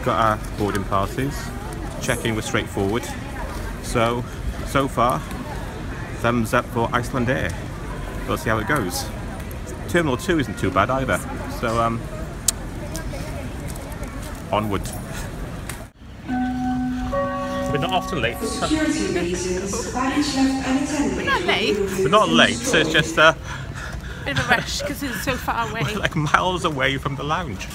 got our boarding passes. Check-in was straightforward. So far, thumbs up for Icelandair. We'll see how it goes. Terminal 2 isn't too bad either. So onward. We're not often late. We're not late. We're not late, so it's just Bit of a rush because it's so far away. we're like miles away from the lounge.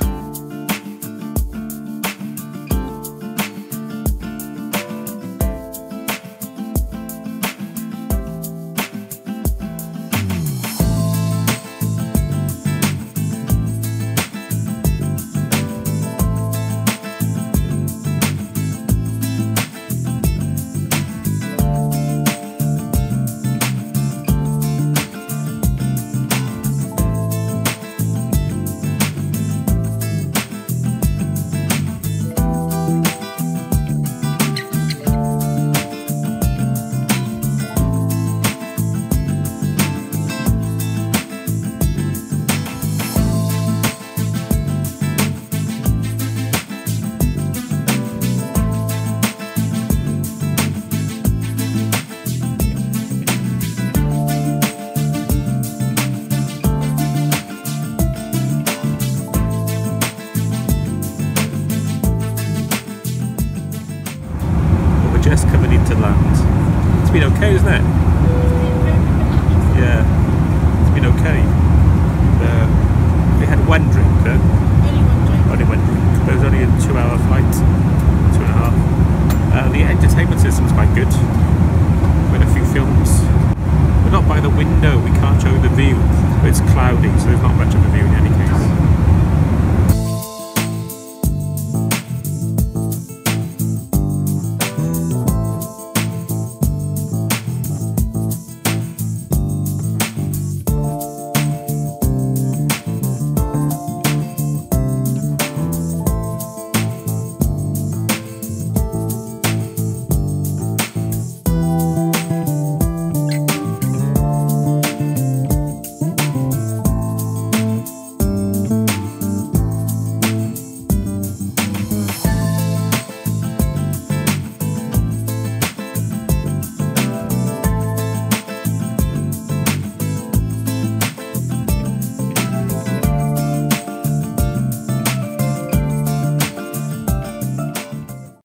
Just coming into land. It's been okay, isn't it? Yeah, it's been okay. We had one drink, huh? Only one drink. There was only a 2-hour flight, 2.5. The entertainment system's quite good. We had a few films. We're not by the window, we can't show the view. But it's cloudy, so there's not much of a view in any case.